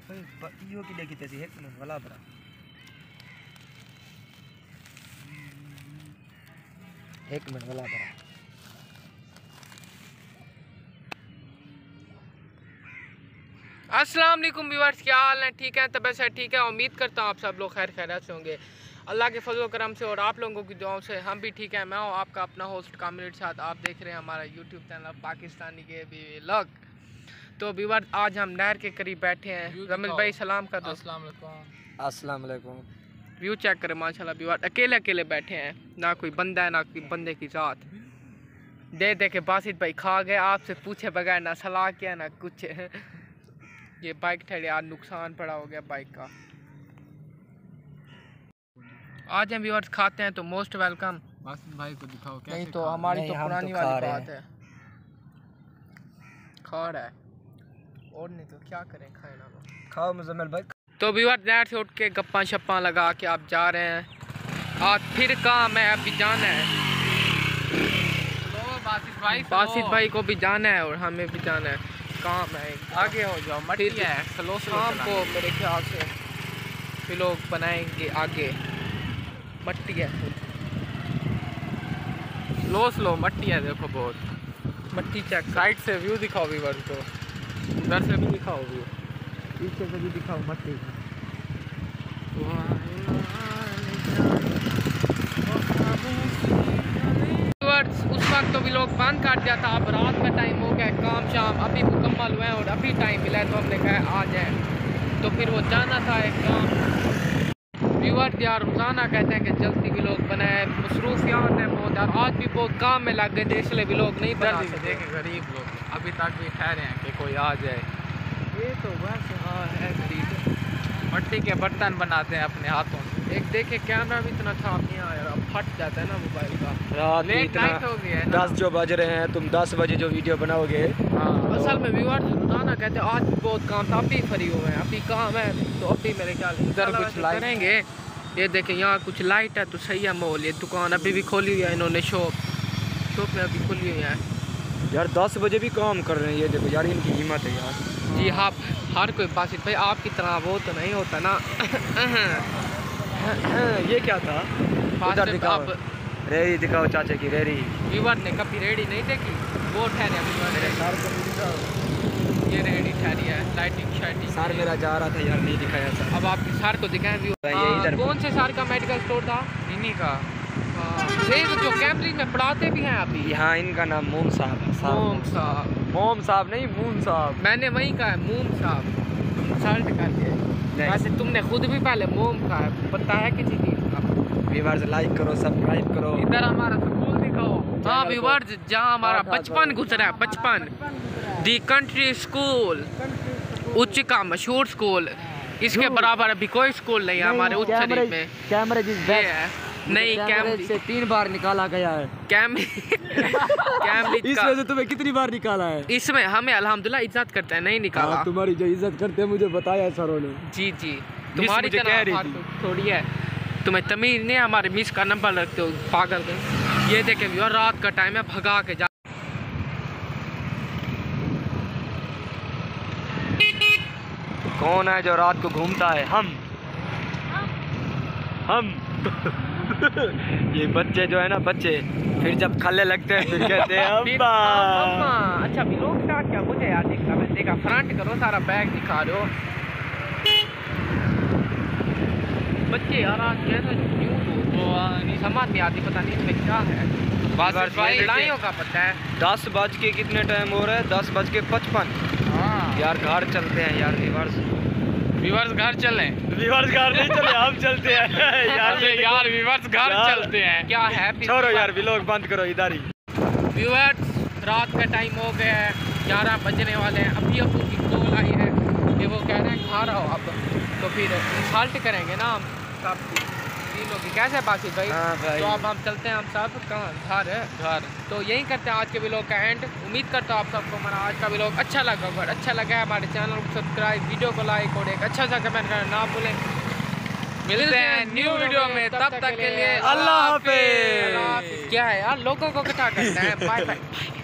यो की देखी तैसी एक मिनट वाला बरा एक मिनट वाला बरा अस्सलाम वालेकुम व्यूअर्स, क्या हाल है? ठीक है, तबीयत से ठीक है। उम्मीद करता हूँ आप सब लोग खैर खैरियत से होंगे अल्लाह के फजल करम से, और आप लोगों की दुआओं से हम भी ठीक है। मैं हूँ आपका अपना होस्ट कामिल इरशाद। आप देख रहे हैं हमारा यूट्यूब चैनल पाकिस्तानी के व्लॉग। तो व्यूअर्स, आज हम नहर के करीब बैठे हैं। जमील भाई सलाम कर दो। अस्सलाम वालेकुम। व्यू चेक करें माशाल्लाह व्यूअर्स, अकेले अकेले बैठे हैं, ना कोई बंदा है ना कोई बंदे की ज़ात। दे दे के बासित भाई खा गए, आपसे पूछे बगैर ना सलाह किया ना कुछ। ये बाइक ठहरे यार, नुकसान पड़ा हो गया बाइक का। आज हम व्यूअर्स खाते हैं तो मोस्ट वेलकम। भाई को दिखाओ कैसे। नहीं तो हमारी तो पुरानी वाली बात है, खा रहा है और नहीं तो क्या करें, खाए ना वो। खाओ मुजम्मिल भाई। तो व्यूअर्स, नहर से उठ के गप्पा शप्पा लगा के आप जा रहे हैं। आज फिर काम है, अभी जाना है। बासित भाई को भी जाना है और हमें भी जाना है, काम है। आगे हो जाओ, मट्टी है। स्लो शाम को मेरे ख्याल से फिर लोग बनाएंगे आगे। मट्टी है, स्लो मट्टी है। देखो बहुत मट्टी चेक। साइड से व्यू दिखाओ व्यूअर्स को, उधर से भी दिखाओ व्यू, पीछे से भी दिखाओ मट्टी। उस वक्त तो भी लोग बंद कर दिया था। अब रात का टाइम हो गया, काम शाम अभी मुकम्मल हुए हैं और अभी टाइम मिला है तो हमने कहा आ जाए। तो फिर वो जाना था एक काम। व्यूअर्स यार रोज़ाना कहते हैं कि जल्दी भी लोग बनाए, मसरूफियात हैं बहुत यार। आज भी बहुत काम में लग गए थे, इसलिए भी लोग नहीं बना सके। गरीब लोग अभी तक भी ठहरे हैं कि कोई आ जाए। ये तो बस हाँ है गरीब। मट्टी के बर्तन बनाते हैं अपने हाथों से। एक देखे कैमरा भी इतना साफ नहीं आ यार, अब फट जाता है ना मोबाइल का। रात लेट नाइट हो गया है 10 जो बज रहे हैं, तुम 10 बजे जो वीडियो बनाओगे। हाँ, असल में व्यूअर्स रोजाना कहते हैं आज भी बहुत काम था, अभी फ्री हुए हैं, अभी काम है तो अभी मेरे ख्याल इधर कुछ लाइट करेंगे। ये देखें यहाँ कुछ लाइट है तो सही है माहौल। ये दुकान अभी भी खोली हुई है इन्होंने, शॉप में अभी खुली हुई है यार। 10 बजे भी काम कर रहे हैं, ये देखो यार, इनकी हिम्मत है यार। जी हाँ, हर कोई बासित भाई आपकी तरह वो तो नहीं होता ना। ये क्या था? उधर दिखाओ, रेड़ी दिखाओ चाचा की रेड़ी। व्यूअर ने कभी रेडी नहीं देखी, वो ठहरे ये रेडी ठहरी है, लाइटिंग शाइटिंग। सर मेरा जा रहा था यार, नहीं दिखाया सर। अब आपकी सर को दिखाएं व्यू। कौन से सर का मेडिकल स्टोर था? इन्हीं का। जो कैम्ब्रिज में पढ़ाते भी हैं अभी। यहाँ इनका नाम मोम साहब है। मोम साहब नहीं, मूम साहब। मैंने वही कहा है, मोम साहब। इंसल्ट कर दिया। वैसे तुमने खुद भी पहले मोम कहा है, पता है किसी चीज़ का? व्यूअर्स लाइक करो, सब्सक्राइब करो। इधर हमारा स्कूल दिखाओ। हाँ व्यूअर्स, जहाँ हमारा बचपन गुजरा है, बचपन। दी कंट्री स्कूल, उच्च का मशहूर स्कूल। इसके बराबर अभी कोई स्कूल नहीं है हमारे उच्च शरीफ में। कैमरे नहीं, कैमरे से 3 बार निकाला गया है। इसमें से तुम्हें कितनी बार निकाला है? इसमें हमें अल्हम्दुलिल्लाह इज्जत करते हैं, नहीं निकाला। तुम्हारी जो इज्जत करते हैं मुझे बताया सरों ने। जी तुम्हारी तरह थोड़ी है, तुम्हें तमीज नहीं, हमारे मिस का नंबर रखते हो पागल के। ये देखें यार, रात का टाइम है, भगा के जा। कौन है जो रात को घूमता है? हम ये बच्चे जो है ना, बच्चे फिर जब खल्ले लगते हैं फिर कहते हैं अम्मा। अच्छा लोग क्या मुझे यार देखा फ्रंट करो, सारा बैग दिखा रहे हो बच्चे यार। आज कैसे नहीं समझ नहीं आती, पता नहीं इसमें क्या है। लाइयों का पता है 10 बज के कितने टाइम हो रहा है? 10 बज के 55। हाँ यार घर चलते हैं यार। व्यूअर्स घर चलें। व्यूअर्स घर नहीं चले, हम चलते हैं यार व्यूअर्स घर चलते हैं। क्या है छोड़ो यार, व्लॉग बंद करो इधर ही। व्यूअर्स रात का टाइम हो गया है, 11 बजने वाले हैं। अभी अबू की कॉल आई है कि वो कह रहे हैं खा रहा हो अब, तो फिर इंसल्ट करेंगे ना हम सब तीनों की। कैसे बाकी भाई? हाँ भाई। तो अब हम चलते हैं, हम सब कहाँ घर। तो यही करते हैं आज के व्लॉग का एंड। उम्मीद करता हूँ आप सबको हमारा आज का व्लॉग अच्छा लगा। अगर अच्छा लगा है हमारे चैनल को सब्सक्राइब, वीडियो को लाइक और एक अच्छा सा कमेंट करना ना भूलें। मिलते हैं न्यू वीडियो में, तब तक के लिए अल्लाह हाफिज़। क्या है यार, लोगों को इकट्ठा करना है। Bye bye.